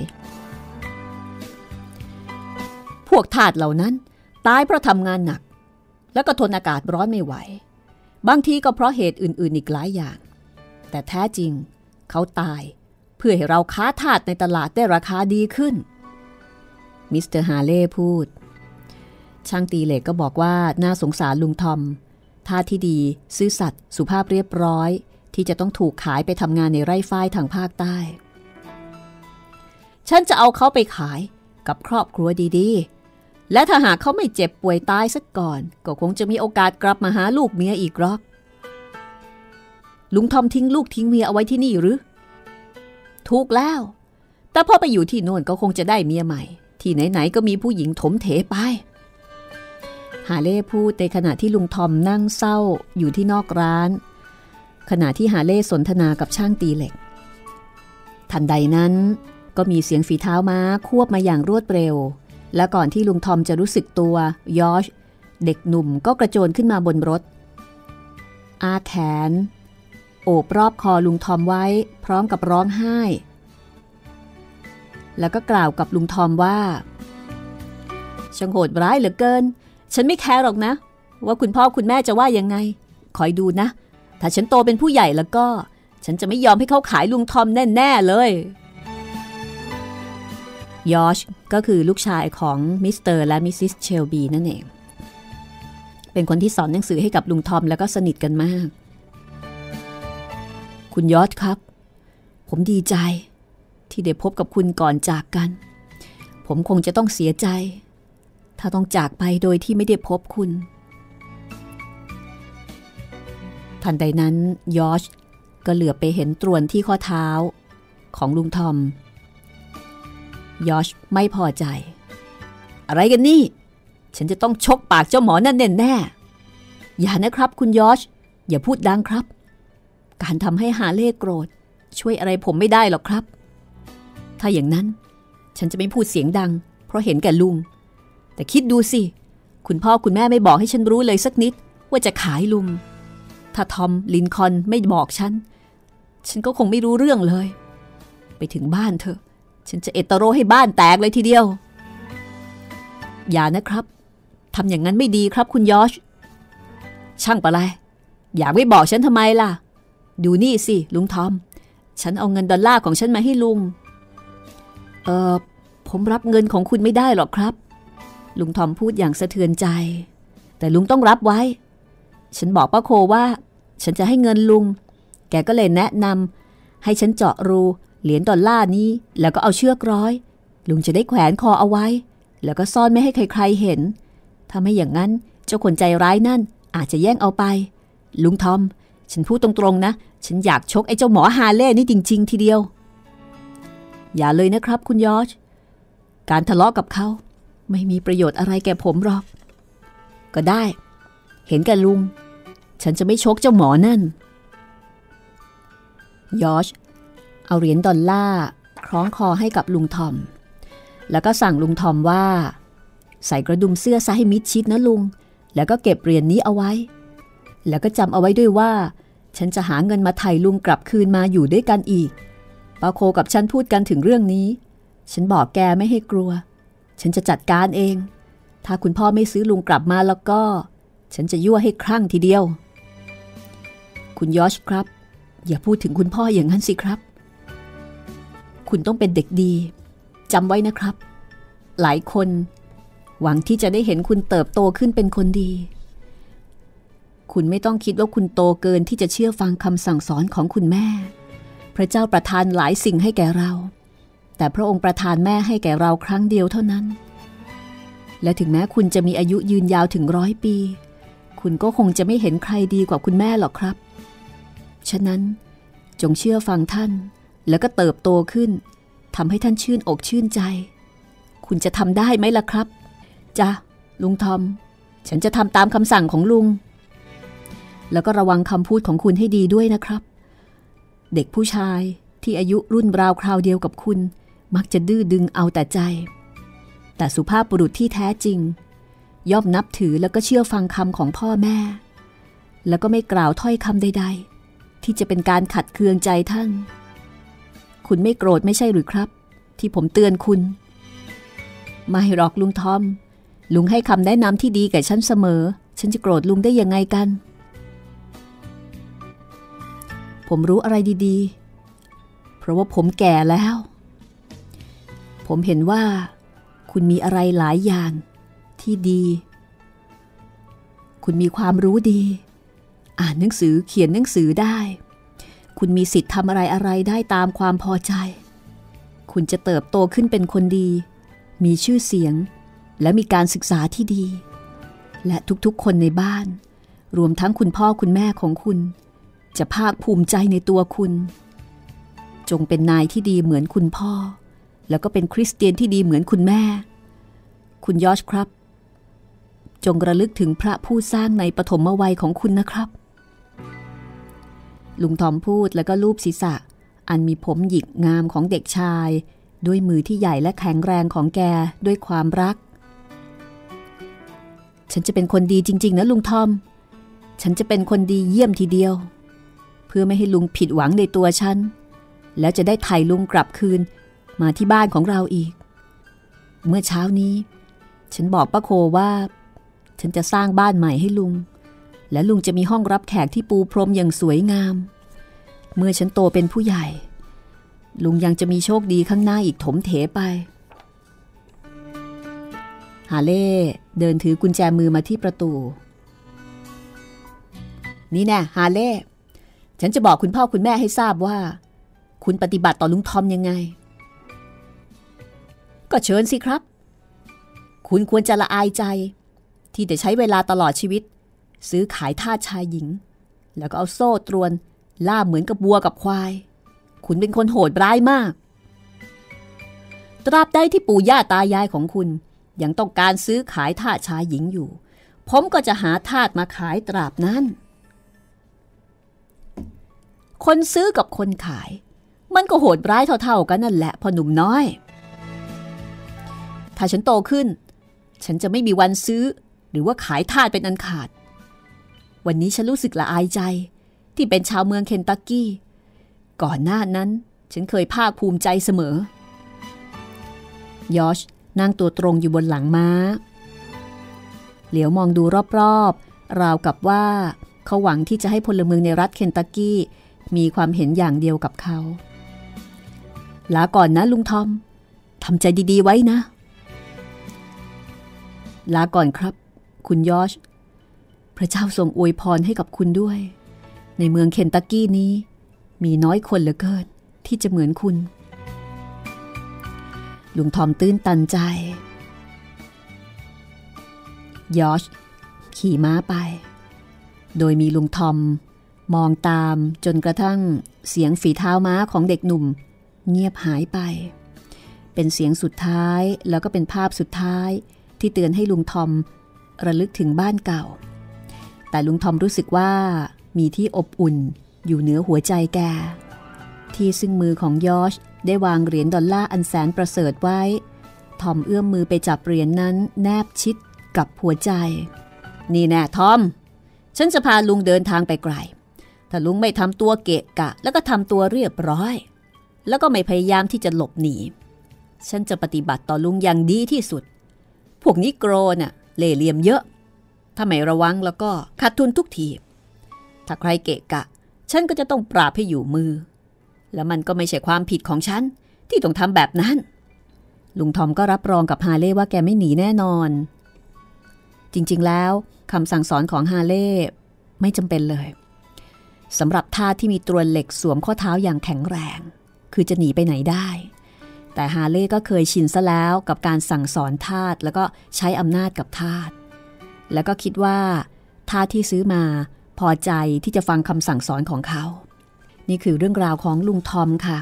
พวกทาสเหล่านั้นตายเพราะทำงานหนักแล้วก็ทนอากาศร้อนไม่ไหวบางทีก็เพราะเหตุอื่นๆอีกหลายอย่างแต่แท้จริงเขาตายเพื่อให้เราค้าทาสในตลาดได้ราคาดีขึ้นมิสเตอร์ฮาเล่พูดช่างตีเหล็กก็บอกว่าน่าสงสารลุงทอมทาสที่ดีซื่อสัตย์สุภาพเรียบร้อยที่จะต้องถูกขายไปทำงานในไร่ฝ้ายทางภาคใต้ฉันจะเอาเขาไปขายกับครอบครัวดีๆและถ้าหากเขาไม่เจ็บป่วยตายสักก่อนก็คงจะมีโอกาสกลับมาหาลูกเมียอีกหรอกลุงทอมทิ้งลูกทิ้งเมียเอาไว้ที่นี่หรือถูกแล้วแต่พอไปอยู่ที่โน่นก็คงจะได้เมียใหม่ที่ไหนๆก็มีผู้หญิงถมเถไปฮาเล่พูดในขณะที่ลุงทอมนั่งเศร้าอยู่ที่นอกร้านขณะที่ฮาเล่สนทนากับช่างตีเหล็กทันใดนั้นก็มีเสียงฝีเท้าม้าควบมาอย่างรวดเร็วและก่อนที่ลุงทอมจะรู้สึกตัวยอชเด็กหนุ่มก็กระโจนขึ้นมาบนรถอาแขนโอบรอบคอลุงทอมไว้พร้อมกับร้องไห้แล้วก็กล่าวกับลุงทอมว่าช่างโหดร้ายเหลือเกินฉันไม่แคร์หรอกนะว่าคุณพ่อคุณแม่จะว่ายังไงคอยดูนะถ้าฉันโตเป็นผู้ใหญ่แล้วก็ฉันจะไม่ยอมให้เขาขายลุงทอมแน่ๆเลยยอชก็คือลูกชายของมิสเตอร์และมิสซิสเชลบีนั่นเองเป็นคนที่สอนหนังสือให้กับลุงทอมแล้วก็สนิทกันมากคุณยอชครับผมดีใจที่ได้พบกับคุณก่อนจากกันผมคงจะต้องเสียใจถ้าต้องจากไปโดยที่ไม่ได้พบคุณทันใดนั้นยอชก็เหลือบไปเห็นตรวนที่ข้อเท้าของลุงทอมยอชไม่พอใจอะไรกันนี่ฉันจะต้องชกปากเจ้าหมอนั่นแน่ๆอย่านะครับคุณยอชอย่าพูดดังครับการทำให้ฮาเล่โกรธช่วยอะไรผมไม่ได้หรอกครับถ้าอย่างนั้นฉันจะไม่พูดเสียงดังเพราะเห็นแก่ลุงแต่คิดดูสิคุณพ่อคุณแม่ไม่บอกให้ฉันรู้เลยสักนิดว่าจะขายลุงถ้าทอมลินคอล์นไม่บอกฉันฉันก็คงไม่รู้เรื่องเลยไปถึงบ้านเถอะฉันจะเอตโรให้บ้านแตกเลยทีเดียวอย่านะครับทำอย่างนั้นไม่ดีครับคุณยอชช่างปะไรอยากไม่บอกฉันทำไมล่ะดูนี่สิลุงทอมฉันเอาเงินดอลลาร์ของฉันมาให้ลุงเออผมรับเงินของคุณไม่ได้หรอกครับลุงทอมพูดอย่างสะเทือนใจแต่ลุงต้องรับไว้ฉันบอกป้าโคว่าฉันจะให้เงินลุงแกก็เลยแนะนำให้ฉันเจาะรูเหรียญดอลลาร์นี้แล้วก็เอาเชือกร้อยลุงจะได้แขวนคอเอาไว้แล้วก็ซ่อนไม่ให้ใครๆเห็นถ้าไม่อย่างนั้นเจ้าคนใจร้ายนั่นอาจจะแย่งเอาไปลุงทอมฉันพูดตรงๆนะฉันอยากชกไอ้เจ้าหมอฮาเล่นี่จริงๆทีเดียวอย่าเลยนะครับคุณยอชการทะเลาะกับเขาไม่มีประโยชน์อะไรแก่ผมหรอกก็ได้เห็นแก่ลุงฉันจะไม่ชกเจ้าหมอนั่นยอชเอาเหรียญดอลลาร์คล้องคอให้กับลุงทอมแล้วก็สั่งลุงทอมว่าใส่กระดุมเสื้อซะให้มิดชิดนะลุงแล้วก็เก็บเหรียญนี้เอาไว้แล้วก็จำเอาไว้ด้วยว่าฉันจะหาเงินมาไถ่ลุงกลับคืนมาอยู่ด้วยกันอีกป้าโคกับฉันพูดกันถึงเรื่องนี้ฉันบอกแกไม่ให้กลัวฉันจะจัดการเองถ้าคุณพ่อไม่ซื้อลุงกลับมาแล้วก็ฉันจะยั่วให้คลั่งทีเดียวคุณยอชครับอย่าพูดถึงคุณพ่ออย่างนั้นสิครับคุณต้องเป็นเด็กดีจำไว้นะครับหลายคนหวังที่จะได้เห็นคุณเติบโตขึ้นเป็นคนดีคุณไม่ต้องคิดว่าคุณโตเกินที่จะเชื่อฟังคำสั่งสอนของคุณแม่พระเจ้าประทานหลายสิ่งให้แก่เราแต่พระองค์ประทานแม่ให้แก่เราครั้งเดียวเท่านั้นและถึงแม้คุณจะมีอายุยืนยาวถึงร้อยปีคุณก็คงจะไม่เห็นใครดีกว่าคุณแม่หรอกครับฉะนั้นจงเชื่อฟังท่านแล้วก็เติบโตขึ้นทำให้ท่านชื่นอกชื่นใจคุณจะทำได้ไหมล่ะครับจ้ะลุงทอมฉันจะทำตามคำสั่งของลุงแล้วก็ระวังคำพูดของคุณให้ดีด้วยนะครับเด็กผู้ชายที่อายุรุ่นราวคราวเดียวกับคุณมักจะดื้อดึงเอาแต่ใจแต่สุภาพบุรุษที่แท้จริงย่อมนับถือแล้วก็เชื่อฟังคำของพ่อแม่แล้วก็ไม่กล่าวถ้อยคำใดๆที่จะเป็นการขัดเคืองใจท่านคุณไม่โกรธไม่ใช่หรือครับที่ผมเตือนคุณไม่หรอกลุงทอมลุงให้คำแนะนำที่ดีแก่ฉันเสมอฉันจะโกรธลุงได้ยังไงกันผมรู้อะไรดีๆเพราะว่าผมแก่แล้วผมเห็นว่าคุณมีอะไรหลายอย่างที่ดีคุณมีความรู้ดีอ่านหนังสือเขียนหนังสือได้คุณมีสิทธิ์ทำอะไรอะไรได้ตามความพอใจคุณจะเติบโตขึ้นเป็นคนดีมีชื่อเสียงและมีการศึกษาที่ดีและทุกๆคนในบ้านรวมทั้งคุณพ่อคุณแม่ของคุณจะภาคภูมิใจในตัวคุณจงเป็นนายที่ดีเหมือนคุณพ่อแล้วก็เป็นคริสเตียนที่ดีเหมือนคุณแม่คุณยอชครับจงระลึกถึงพระผู้สร้างในปฐมวัยของคุณนะครับลุงทอมพูดแล้วก็ลูบศีรษะอันมีผมหยิกงามของเด็กชายด้วยมือที่ใหญ่และแข็งแรงของแกด้วยความรักฉันจะเป็นคนดีจริงๆนะลุงทอมฉันจะเป็นคนดีเยี่ยมทีเดียวเพื่อไม่ให้ลุงผิดหวังในตัวฉันแล้วจะได้ไถ่ลุงกลับคืนมาที่บ้านของเราอีกเมื่อเช้านี้ฉันบอกป้าโคว่าฉันจะสร้างบ้านใหม่ให้ลุงและลุงจะมีห้องรับแขกที่ปูพรมอย่างสวยงามเมื่อฉันโตเป็นผู้ใหญ่ลุงยังจะมีโชคดีข้างหน้าอีกถมเถไปฮาเล่เดินถือกุญแจมือมาที่ประตูนี่แน่ฮาเล่ฉันจะบอกคุณพ่อคุณแม่ให้ทราบว่าคุณปฏิบัติต่อลุงทอมยังไงก็เชิญสิครับคุณควรจะละอายใจที่จะใช้เวลาตลอดชีวิตซื้อขายทาสชายหญิงแล้วก็เอาโซ่ตรวนล่าเหมือนกับวัวกับควายคุณเป็นคนโหดร้ายมากตราบใดที่ปู่ย่าตายายของคุณยังต้องการซื้อขายทาสชายหญิงอยู่ผมก็จะหาทาสมาขายตราบนั้นคนซื้อกับคนขายมันก็โหดร้ายเท่าๆกันนั่นแหละพอหนุ่มน้อยถ้าฉันโตขึ้นฉันจะไม่มีวันซื้อหรือว่าขายทาสเป็นอันขาดวันนี้ฉันรู้สึกละอายใจที่เป็นชาวเมืองเคนตักกี้ก่อนหน้านั้นฉันเคยภาคภูมิใจเสมอยอชนั่งตัวตรงอยู่บนหลังม้าเหลียวมองดูรอบๆราวกับว่าเขาหวังที่จะให้พลเมืองในรัฐเคนตักกี้มีความเห็นอย่างเดียวกับเขาลาก่อนนะลุงทอมทำใจดีๆไว้นะลาก่อนครับคุณยอชพระเจ้าทรงอวยพรให้กับคุณด้วยในเมืองเคนตักกี้นี้มีน้อยคนเหลือเกินที่จะเหมือนคุณลุงทอมตื้นตันใจยอชขี่ม้าไปโดยมีลุงทอมมองตามจนกระทั่งเสียงฝีเท้าม้าของเด็กหนุ่มเงียบหายไปเป็นเสียงสุดท้ายแล้วก็เป็นภาพสุดท้ายที่เตือนให้ลุงทอมระลึกถึงบ้านเก่าแต่ลุงทอมรู้สึกว่ามีที่อบอุ่นอยู่เหนือหัวใจแกที่ซึ่งมือของยอชได้วางเหรียญดอลลาร์อันแสนประเสริฐไว้ทอมเอื้อมมือไปจับเหรียญ น, นั้นแนบชิดกับหัวใจนี่แน่ทอมฉันจะพาลุงเดินทางไปไกลถ้าลุงไม่ทำตัวเกะกะแล้วก็ทำตัวเรียบร้อยแล้วก็ไม่พยายามที่จะหลบหนีฉันจะปฏิบัติต่อลุงอย่างดีที่สุดพวกนิโกรน่ะเล่ห์เหลี่ยมเยอะถ้าไม่ระวังแล้วก็ขาดทุนทุกทีถ้าใครเกะกะฉันก็จะต้องปราบให้อยู่มือแล้วมันก็ไม่ใช่ความผิดของฉันที่ต้องทำแบบนั้นลุงทอมก็รับรองกับฮาเล่ว่าแกไม่หนีแน่นอนจริงๆแล้วคำสั่งสอนของฮาเล่ไม่จำเป็นเลยสำหรับทาสที่มีตรวนเหล็กสวมข้อเท้าอย่างแข็งแรงคือจะหนีไปไหนได้แต่ฮาเล่ก็เคยชินซะแล้วกับการสั่งสอนทาสแล้วก็ใช้อำนาจกับทาสแล้วก็คิดว่าทาสที่ซื้อมาพอใจที่จะฟังคำสั่งสอนของเขานี่คือเรื่องราวของลุงทอมค่ะ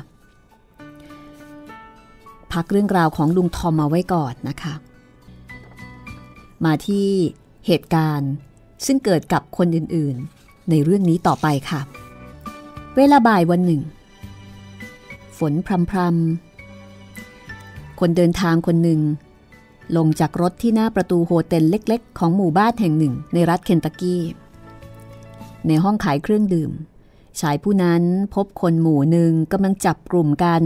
พักเรื่องราวของลุงทอมมาไว้ก่อนนะคะมาที่เหตุการณ์ซึ่งเกิดกับคนอื่นๆในเรื่องนี้ต่อไปค่ะเวลาบ่ายวันหนึ่งฝนพรำๆคนเดินทางคนหนึ่งลงจากรถที่หน้าประตูโฮเทลเล็กๆของหมู่บ้านแห่งหนึ่งในรัฐเคนตักกี้ในห้องขายเครื่องดื่มชายผู้นั้นพบคนหมู่หนึ่งกำลังจับกลุ่มกัน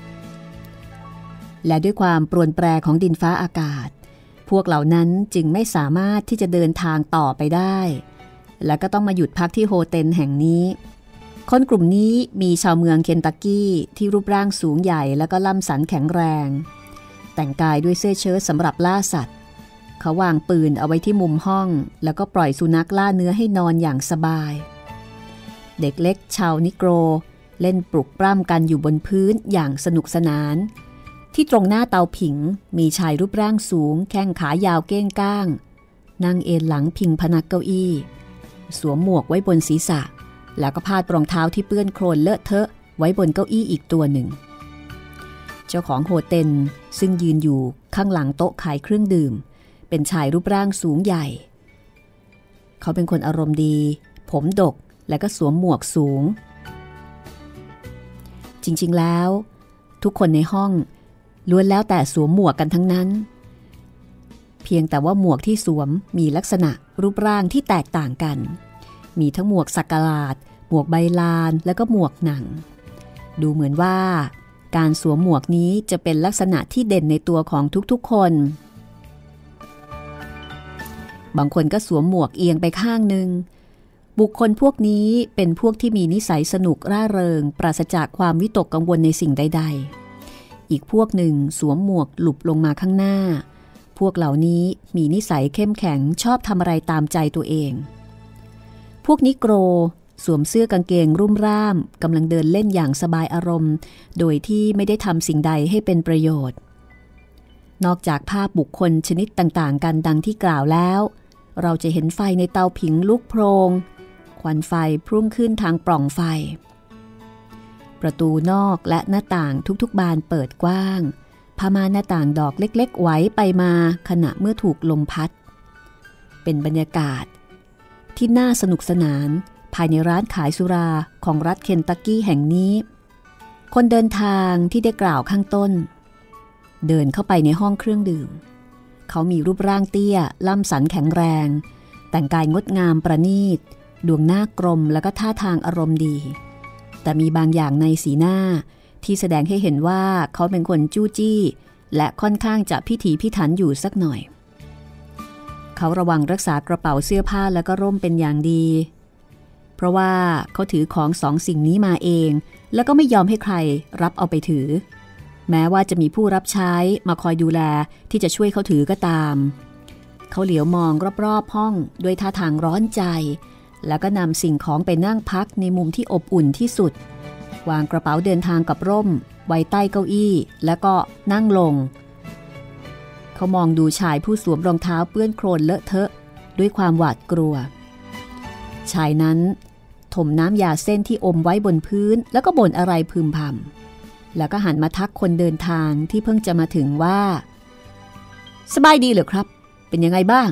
และด้วยความปรวนแปรของดินฟ้าอากาศพวกเหล่านั้นจึงไม่สามารถที่จะเดินทางต่อไปได้และก็ต้องมาหยุดพักที่โฮเทลแห่งนี้คนกลุ่มนี้มีชาวเมืองเคนตักกี้ที่รูปร่างสูงใหญ่แล้วก็ล่ำสันแข็งแรงแต่งกายด้วยเสื้อเชิ้ตสำหรับล่าสัตว์เขาวางปืนเอาไว้ที่มุมห้องแล้วก็ปล่อยสุนัขล่าเนื้อให้นอนอย่างสบายเด็กเล็กชาวนิโกรเล่นปลุกปล้ำกันอยู่บนพื้นอย่างสนุกสนานที่ตรงหน้าเตาผิงมีชายรูปร่างสูงแข้งขายาวเก้งก้างนั่งเอนหลังพิงพนักเก้าอี้สวมหมวกไว้บนศีรษะแล้วก็พาดรองเท้าที่เปื้อนโคลนเลอะเทอะไว้บนเก้าอี้อีกตัวหนึ่งเจ้าของโฮเทลซึ่งยืนอยู่ข้างหลังโต๊ะขายเครื่องดื่มเป็นชายรูปร่างสูงใหญ่เขาเป็นคนอารมณ์ดีผมดกและก็สวมหมวกสูงจริงๆแล้วทุกคนในห้องล้วนแล้วแต่สวมหมวกกันทั้งนั้นเพียงแต่ว่าหมวกที่สวมมีลักษณะรูปร่างที่แตกต่างกันมีทั้งหมวกสักหลาดหมวกใบลานและก็หมวกหนังดูเหมือนว่าการสวมหมวกนี้จะเป็นลักษณะที่เด่นในตัวของทุกๆคนบางคนก็สวมหมวกเอียงไปข้างนึงบุคคลพวกนี้เป็นพวกที่มีนิสัยสนุกร่าเริงปราศจากความวิตกกังวลในสิ่งใดๆอีกพวกหนึ่งสวมหมวกหลุบลงมาข้างหน้าพวกเหล่านี้มีนิสัยเข้มแข็งชอบทำอะไรตามใจตัวเองพวกนิโกรสวมเสื้อกางเกงรุ่มร่ามกำลังเดินเล่นอย่างสบายอารมณ์โดยที่ไม่ได้ทำสิ่งใดให้เป็นประโยชน์นอกจากภาพบุคคลชนิดต่างๆกันดังที่กล่าวแล้วเราจะเห็นไฟในเตาผิงลุกโพลงควันไฟพุ่งขึ้นทางปล่องไฟประตูนอกและหน้าต่างทุกๆบานเปิดกว้างผ้าม่านหน้าต่างดอกเล็กๆไหวไปมาขณะเมื่อถูกลมพัดเป็นบรรยากาศที่น่าสนุกสนานภายในร้านขายสุราของรัฐเคนตักกี้แห่งนี้คนเดินทางที่ได้กล่าวข้างต้นเดินเข้าไปในห้องเครื่องดื่มเขามีรูปร่างเตี้ยล่ำสันแข็งแรงแต่งกายงดงามประณีตดวงหน้ากลมและก็ท่าทางอารมณ์ดีแต่มีบางอย่างในสีหน้าที่แสดงให้เห็นว่าเขาเป็นคนจู้จี้และค่อนข้างจะพิถีพิถันอยู่สักหน่อยเขาระวังรักษากระเป๋าเสื้อผ้าและก็ร่มเป็นอย่างดีเพราะว่าเขาถือของสองสิ่งนี้มาเองแล้วก็ไม่ยอมให้ใครรับเอาไปถือแม้ว่าจะมีผู้รับใช้มาคอยดูแลที่จะช่วยเขาถือก็ตามเขาเหลียวมองรอบๆห้องด้วยท่าทางร้อนใจแล้วก็นำสิ่งของไปนั่งพักในมุมที่อบอุ่นที่สุดวางกระเป๋าเดินทางกับร่มไว้ใต้เก้าอี้แล้วก็นั่งลงเขามองดูชายผู้สวมรองเท้าเปื้อนโคลนเลอะเทอะด้วยความหวาดกลัวชายนั้นถมน้ำยาเส้นที่อมไว้บนพื้นแล้วก็บ่นอะไรพึมพำแล้วก็หันมาทักคนเดินทางที่เพิ่งจะมาถึงว่าสบายดีเหรอครับเป็นยังไงบ้าง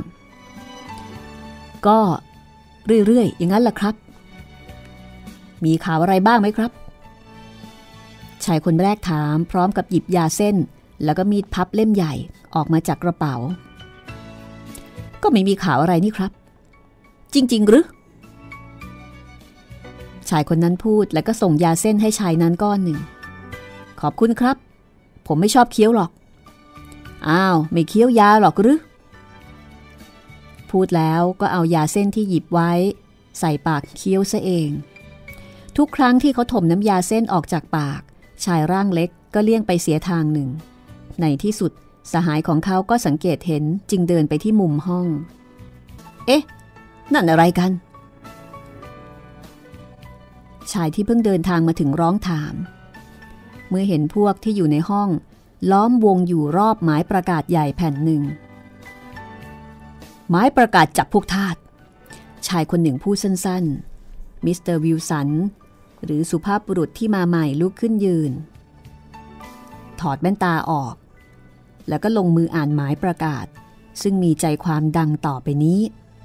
ก็เรื่อยๆอย่างนั้นแหละครับมีข่าวอะไรบ้างไหมครับชายคนแรกถามพร้อมกับหยิบยาเส้นแล้วก็มีดพับเล่มใหญ่ออกมาจากกระเป๋าก็ไม่มีข่าวอะไรนี่ครับจริงๆหรือชายคนนั้นพูดแล้วก็ส่งยาเส้นให้ชายนั้นก้อนหนึ่งขอบคุณครับผมไม่ชอบเคี้ยวหรอกอ้าวไม่เคี้ยวยาหรอกหรือพูดแล้วก็เอายาเส้นที่หยิบไว้ใส่ปากเคี้ยวซะเองทุกครั้งที่เขาถมน้ำยาเส้นออกจากปากชายร่างเล็กก็เลี่ยงไปเสียทางหนึ่งในที่สุดสหายของเขาก็สังเกตเห็นจึงเดินไปที่มุมห้องเอ๊ะนั่นอะไรกันชายที่เพิ่งเดินทางมาถึงร้องถามเมื่อเห็นพวกที่อยู่ในห้องล้อมวงอยู่รอบหมายประกาศใหญ่แผ่นหนึ่งหมายประกาศจับพวกทาสชายคนหนึ่งพูดสั้นๆมิสเตอร์วิลสันหรือสุภาพบุรุษที่มาใหม่ลุกขึ้นยืนถอดแว่นตาออกแล้วก็ลงมืออ่านหมายประกาศซึ่งมีใจความดังต่อไปนี้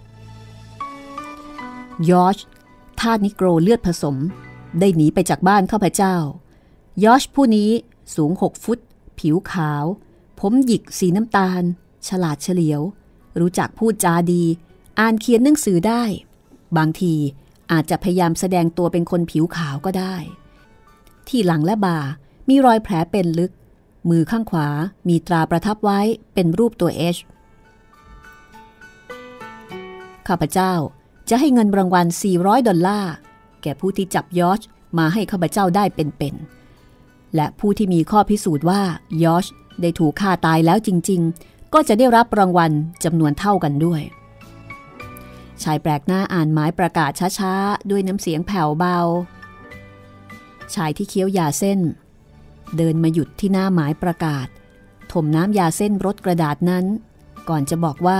ยอร์จทาสนิโกรเลือดผสมได้หนีไปจากบ้านข้าพเจ้ายอร์จผู้นี้สูงหกฟุตผิวขาวผมหยิกสีน้ำตาลฉลาดเฉลียวรู้จักพูดจาดีอ่านเขียนหนังสือได้บางทีอาจจะพยายามแสดงตัวเป็นคนผิวขาวก็ได้ที่หลังและบ่ามีรอยแผลเป็นลึกมือข้างขวามีตราประทับไว้เป็นรูปตัว H ข้าพเจ้าจะให้เงินรางวัลสี่ร้อยดอลลาร์แก่ผู้ที่จับยอร์จมาให้ข้าพเจ้าได้เป็นๆและผู้ที่มีข้อพิสูจน์ว่ายอร์จได้ถูกฆ่าตายแล้วจริงๆก็จะได้รับรางวัลจำนวนเท่ากันด้วยชายแปลกหน้าอ่านหมายประกาศช้าๆด้วยน้ำเสียงแผ่วเบาชายที่เคี้ยวยาเส้นเดินมาหยุดที่หน้าหมายประกาศถมน้ำยาเส้นรถกระดาษนั้นก่อนจะบอกว่า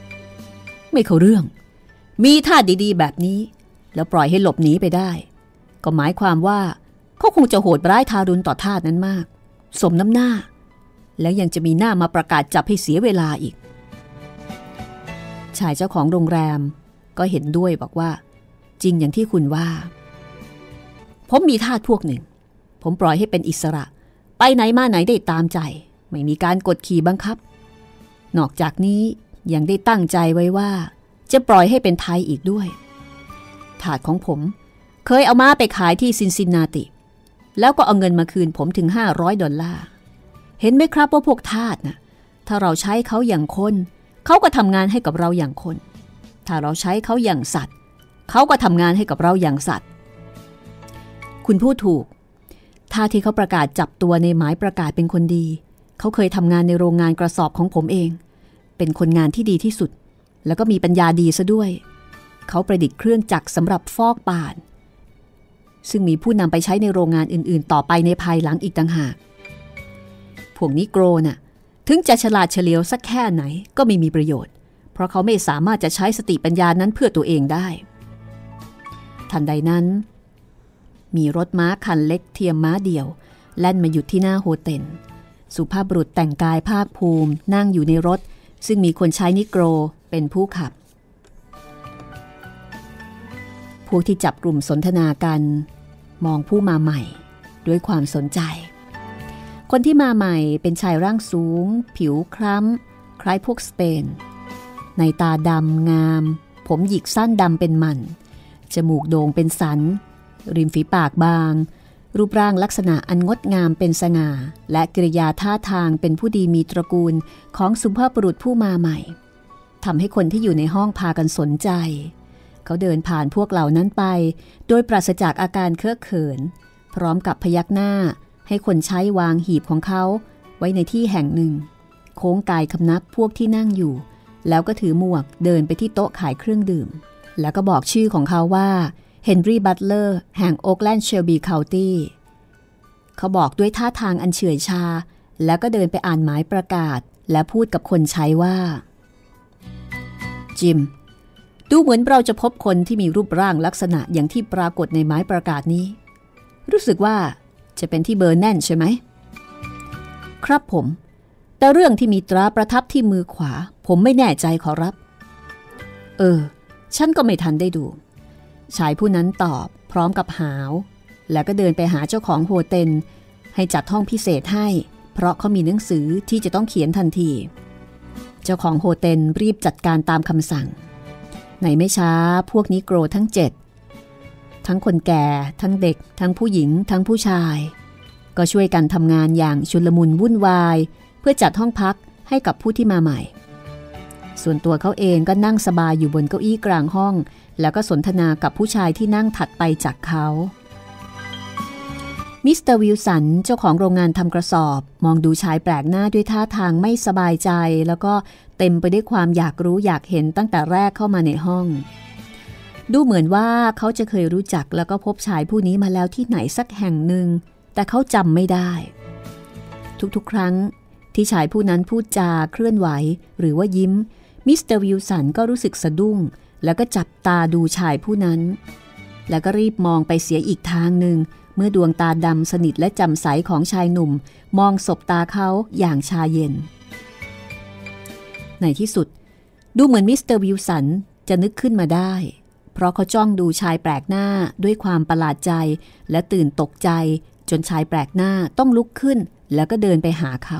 ไม่เข้าเรื่องมีท่าดีๆแบบนี้แล้วปล่อยให้หลบหนีไปได้ก็หมายความว่าเขาคงจะโหดร้ายทารุณต่อทาสนั้นมากสมน้ำหน้าแล้วยังจะมีหน้ามาประกาศจับให้เสียเวลาอีกชายเจ้าของโรงแรมก็เห็นด้วยบอกว่าจริงอย่างที่คุณว่าผมมีทาสพวกหนึ่งผมปล่อยให้เป็นอิสระไปไหนมาไหนได้ตามใจไม่มีการกดขี่บังคับนอกจากนี้ยังได้ตั้งใจไว้ว่าจะปล่อยให้เป็นไทยอีกด้วยทาสของผมเคยเอาม้าไปขายที่ซินซินนาติแล้วก็เอาเงินมาคืนผมถึงห้าร้อยดอลลาร์เห็นไหมครับว่าพวกทาสน่ะถ้าเราใช้เขาอย่างคนเขาก็ทำงานให้กับเราอย่างคนถ้าเราใช้เขาอย่างสัตว์เขาก็ทำงานให้กับเราอย่างสัตว์คุณพูดถูกถ้าที่เขาประกาศจับตัวในหมายประกาศเป็นคนดีเขาเคยทำงานในโรงงานกระสอบของผมเองเป็นคนงานที่ดีที่สุดแล้วก็มีปัญญาดีซะด้วยเขาประดิษฐ์เครื่องจักรสำหรับฟอกป่านซึ่งมีผู้นำไปใช้ในโรงงานอื่นๆต่อไปในภายหลังอีกต่างหากพวกนิโกรน่ะถึงจะฉลาดเฉลียวสักแค่ไหนก็ไม่มีประโยชน์เพราะเขาไม่สามารถจะใช้สติปัญญานั้นเพื่อตัวเองได้ทันใดนั้นมีรถม้าคันเล็กเทียมม้าเดี่ยวแล่นมาหยุดที่หน้าโฮเทลสุภาพบุรุษแต่งกายภาคภูมินั่งอยู่ในรถซึ่งมีคนใช้นิโกรเป็นผู้ขับพวกที่จับกลุ่มสนทนากันมองผู้มาใหม่ด้วยความสนใจคนที่มาใหม่เป็นชายร่างสูงผิวคล้ำคล้ายพวกสเปนในตาดำงามผมหยิกสั้นดำเป็นมันจมูกโด่งเป็นสันริมฝีปากบางรูปร่างลักษณะอันงดงามเป็นสง่าและกิริยาท่าทางเป็นผู้ดีมีตระกูลของสุภาพบุรุษผู้มาใหม่ทำให้คนที่อยู่ในห้องพากันสนใจเขาเดินผ่านพวกเหล่านั้นไปโดยปราศจากอาการเคอะเขินพร้อมกับพยักหน้าให้คนใช้วางหีบของเขาไว้ในที่แห่งหนึ่งโค้งกายคำนับพวกที่นั่งอยู่แล้วก็ถือหมวกเดินไปที่โต๊ะขายเครื่องดื่มแล้วก็บอกชื่อของเขาว่าเฮนรี่บัตเลอร์แห่งโอ๊กแลนด์เชลบีเคานตี้เขาบอกด้วยท่าทางอันเฉื่อยชาแล้วก็เดินไปอ่านหมายประกาศและพูดกับคนใช้ว่าจิมดูเหมือนเราจะพบคนที่มีรูปร่างลักษณะอย่างที่ปรากฏในหมายประกาศนี้รู้สึกว่าจะเป็นที่เบอร์แน่นใช่ไหมครับผมแต่เรื่องที่มีตราประทับที่มือขวาผมไม่แน่ใจขอรับเออฉันก็ไม่ทันได้ดูชายผู้นั้นตอบพร้อมกับหาวแล้วก็เดินไปหาเจ้าของโฮเทลให้จัดห้องพิเศษให้เพราะเขามีหนังสือที่จะต้องเขียนทันทีเจ้าของโฮเทลรีบจัดการตามคำสั่งในไม่ช้าพวกนิโกรทั้งเจ็ดทั้งคนแก่ทั้งเด็กทั้งผู้หญิงทั้งผู้ชายก็ช่วยกันทำงานอย่างชุลมุนวุ่นวายเพื่อจัดห้องพักให้กับผู้ที่มาใหม่ส่วนตัวเขาเองก็นั่งสบายอยู่บนเก้าอี้กลางห้องแล้วก็สนทนากับผู้ชายที่นั่งถัดไปจากเขามิสเตอร์วิลสันเจ้าของโรงงานทำกระสอบมองดูชายแปลกหน้าด้วยท่าทางไม่สบายใจแล้วก็เต็มไปด้วยความอยากรู้อยากเห็นตั้งแต่แรกเข้ามาในห้องดูเหมือนว่าเขาจะเคยรู้จักแล้วก็พบชายผู้นี้มาแล้วที่ไหนสักแห่งหนึ่งแต่เขาจำไม่ได้ทุกๆครั้งที่ชายผู้นั้นพูดจาเคลื่อนไหวหรือว่ายิ้มมิสเตอร์วิลสันก็รู้สึกสะดุ้งแล้วก็จับตาดูชายผู้นั้นแล้วก็รีบมองไปเสียอีกทางหนึ่งเมื่อดวงตาดำสนิทและจำใสของชายหนุ่มมองสบตาเขาอย่างชาเย็นในที่สุดดูเหมือนมิสเตอร์วิลสันจะนึกขึ้นมาได้เพราะเขาจ้องดูชายแปลกหน้าด้วยความประหลาดใจและตื่นตกใจจนชายแปลกหน้าต้องลุกขึ้นแล้วก็เดินไปหาเขา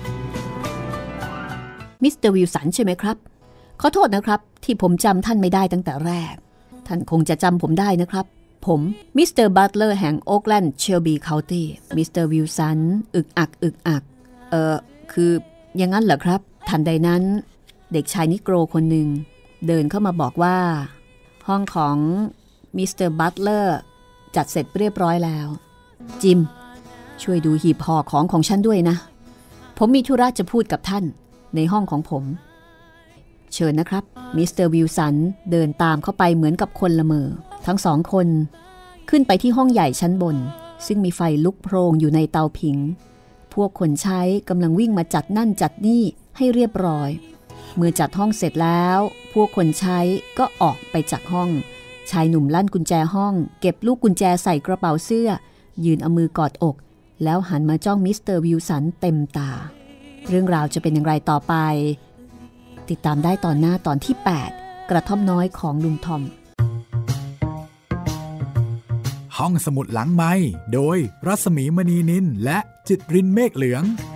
มิสเตอร์วิลสันใช่ไหมครับขอโทษนะครับที่ผมจำท่านไม่ได้ตั้งแต่แรกท่านคงจะจำผมได้นะครับผมมิสเตอร์บัตเลอร์แห่งโอ๊กแลนด์เชลบีเคานตี้มิสเตอร์วิลสันอึกอักอึกอักเอ่อคืออย่างนั้นเหรอครับทันใดนั้นเด็กชายนิโกรคนหนึ่งเดินเข้ามาบอกว่าห้องของมิสเตอร์บัตเลอร์จัดเสร็จเรียบร้อยแล้วจิมช่วยดูหีบห่อของของฉันด้วยนะผมมีธุระจะพูดกับท่านในห้องของผมเชิญนะครับมิสเตอร์วิลสันเดินตามเข้าไปเหมือนกับคนละเมอทั้งสองคนขึ้นไปที่ห้องใหญ่ชั้นบนซึ่งมีไฟลุกโพลงอยู่ในเตาผิงพวกคนใช้กำลังวิ่งมาจัดนั่นจัดนี่ให้เรียบร้อยเมื่อจัดห้องเสร็จแล้วพวกคนใช้ก็ออกไปจากห้องชายหนุ่มลั่นกุญแจห้องเก็บลูกกุญแจใส่กระเป๋าเสื้อยืนเอามือกอดอกแล้วหันมาจ้องมิสเตอร์วิลสันเต็มตาเรื่องราวจะเป็นอย่างไรต่อไปติดตามได้ตอนหน้าตอนที่แปดกระท่อมน้อยของลุงทอมห้องสมุดหลังไมค์โดยรัศมีมณีนินและจิตรินเมฆเหลือง